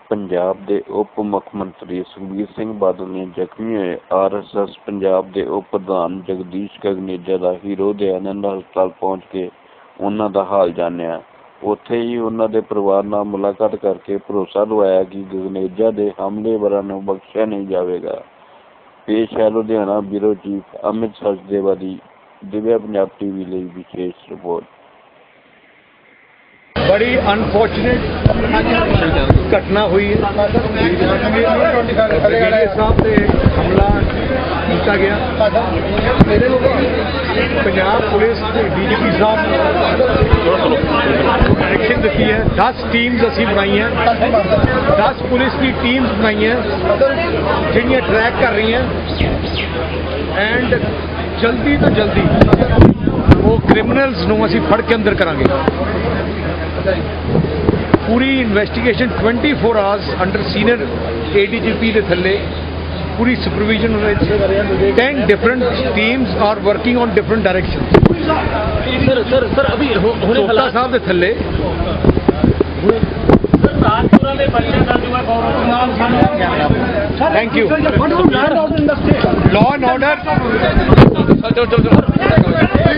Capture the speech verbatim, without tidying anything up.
पंजाब के उप मुख मंत्री सुखबीर सिंह बादल ने जख्मी हुए आर एस एस पंजाब के उप प्रधान जगदीश गगनेजा का हीरो दयानंद हस्पताल पहुँच के उन्हों का हाल जानिया। उत्थे ही उन्हों के परिवार नाल मुलाकात करके भरोसा दवाया कि गगनेजा के हमलेवरां नूं बख्शिया नहीं जाएगा। पेश है लुधियाना ब्यूरो चीफ अमित सचदेवा की दिव्या पंजाब टीवी लिए विशेष रिपोर्ट। बड़ी अनफॉर्चुनेट घटना हुई है। ब्रिगेडियर साहब से हमला किया गया। पंजाब पुलिस के डी जी पी साहब डायरेक्शन दी है। दस टीम्स असी बनाई हैं, दस पुलिस की टीम्स बनाई हैं जिहड़ियां ट्रैक कर रही हैं एंड जल्दी तो जल्दी वो क्रिमिनल्स नूं असी फड़ के अंदर करांगे। पूरी investigation twenty four hours under senior A D G P के थले पूरी supervision ten different teams are working on different direction. Sir sir sir अभी सोता साहब के थले thank you. Law and order